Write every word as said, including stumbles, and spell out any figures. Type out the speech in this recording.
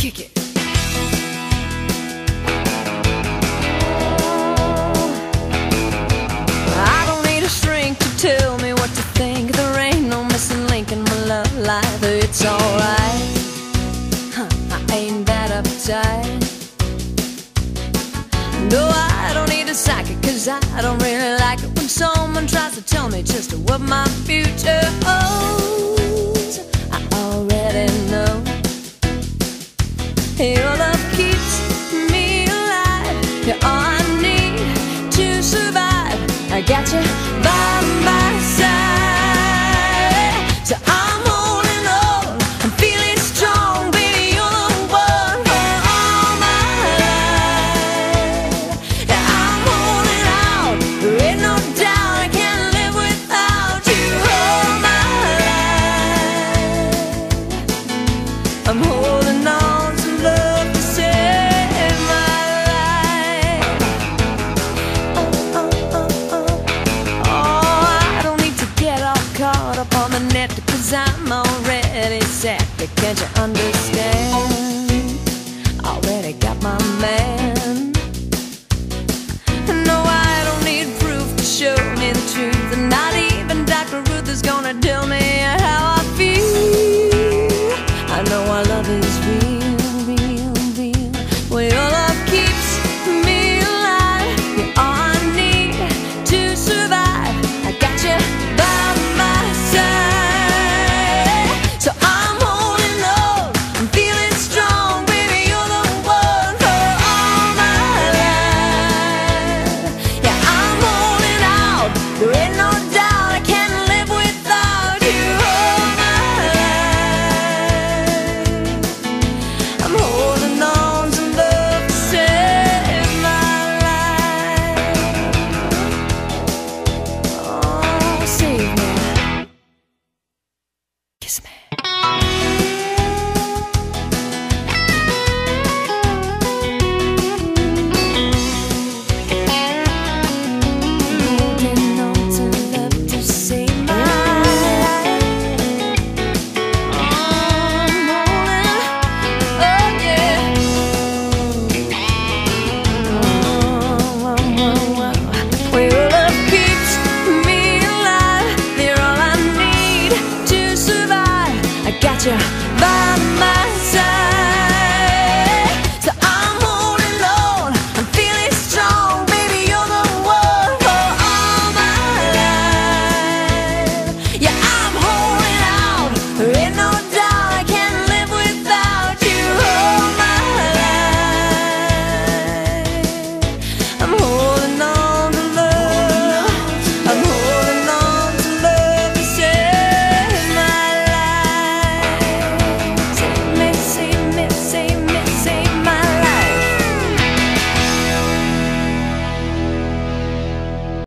kick it. I don't need a shrink to tell me what to think. There ain't no missing link in my love life. It's alright, huh, I ain't that uptight. No, I don't need a psychic, cause I don't really like it when someone tries to tell me just what my future holds. I already know. Your love keeps me alive. You're all I need to survive. I got you by my side. So I'm holding on, I'm feeling strong. Baby, you're the one for all my life. Yeah, I'm holding out, there ain't no doubt I can't live without you all my life. I'm holding on to love to save my life. Oh, oh, oh, oh. Oh, I don't need to get all caught up on the net, cause I'm already set. Can't you understand? Already got my man. No, I don't need proof to show me the truth, and not even Doctor Ruth is gonna tell me how I feel. I know our love is real, real, real. Well, your love keeps me alive. You're all I need to survive. I got you by my side. So I'm holding on, I'm feeling strong. Baby, you're the one for all my life. Yeah, I'm holding out, there ain't no doubt I can't live without you all my life. I'm holding on to love to save my life. Oh, save me. Kiss me. Holding on to love to save my life. Oh, I'm holding, oh yeah. Oh, oh, oh, oh. Well, your love keeps me alive. You're all I need to survive. I got you